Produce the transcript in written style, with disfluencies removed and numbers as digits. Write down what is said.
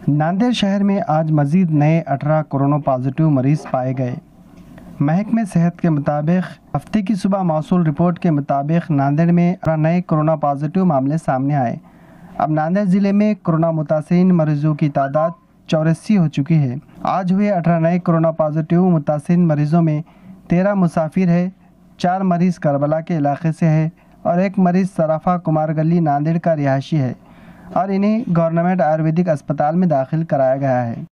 नांदेड़ शहर में आज मजीद नए 18 कोरोना पॉजिटिव मरीज पाए गए। महकमे सेहत के मुताबिक हफ्ते की सुबह मौसूल रिपोर्ट के मुताबिक नांदेड़ में 18 नए कोरोना पॉजिटिव मामले सामने आए। अब नांदेड़ ज़िले में कोरोना मुतासिर मरीजों की तादाद 84 हो चुकी है। आज हुए 18 नए कोरोना पॉजिटिव मुतासिर मरीजों में 13 मुसाफिर है, 4 मरीज करबला के इलाके से है और 1 मरीज सराफा कुमार गली नांदेड़ का रिहायशी है और इन्हें गवर्नमेंट आयुर्वेदिक अस्पताल में दाखिल कराया गया है।